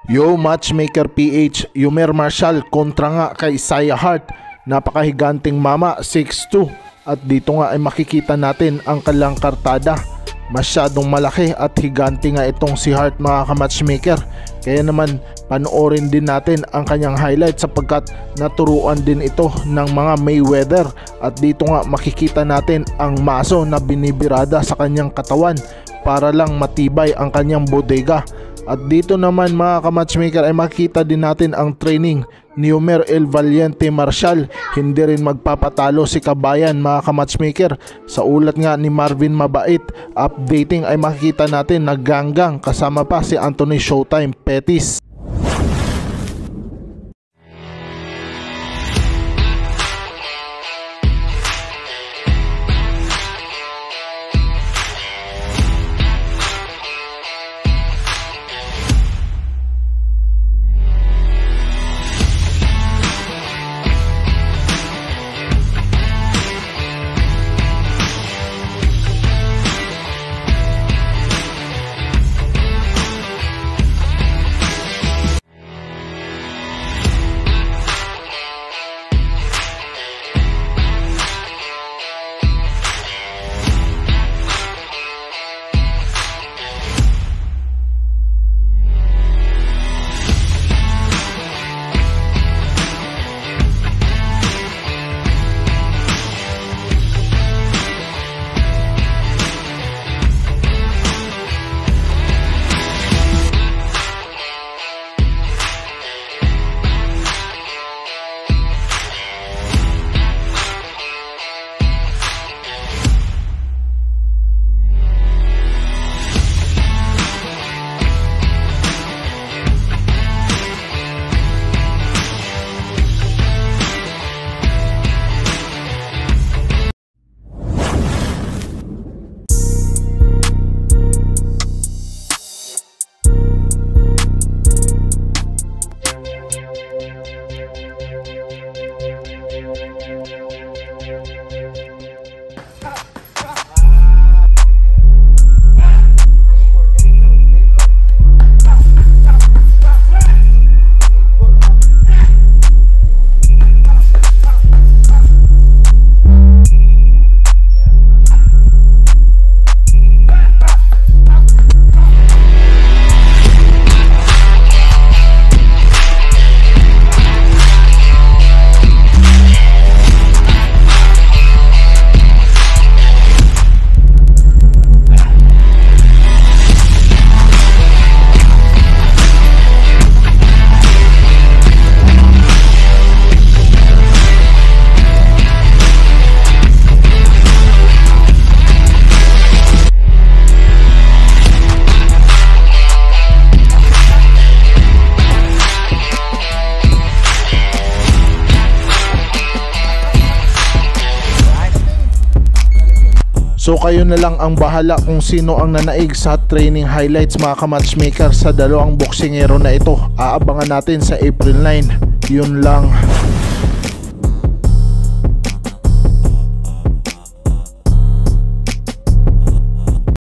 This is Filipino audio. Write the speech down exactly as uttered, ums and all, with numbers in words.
Yo Matchmaker P H, Yumer Marshall kontra nga kay Isaiah Hart. Napakahiganting mama, six two. At dito nga ay makikita natin ang kanilang kartada. Masyadong malaki at higante nga itong si Hart, mga ka-matchmaker. Kaya naman panoorin din natin ang kanyang highlight sapagkat naturuan din ito ng mga Mayweather. At dito nga makikita natin ang maso na binibirada sa kanyang katawan para lang matibay ang kanyang bodega. At dito naman, mga ka-matchmaker, ay makikita din natin ang training ni Yumer El Valiente Marshall. Hindi rin magpapatalo si Kabayan, mga ka-matchmaker. Sa ulat nga ni Marvin Mabait, updating ay makikita natin na ganggang kasama pa si Anthony Showtime Pettis. So kayo na lang ang bahala kung sino ang nanaig sa training highlights, mga ka-matchmaker, sa dalawang boksingero na ito. Aabangan natin sa April nine. Yun lang.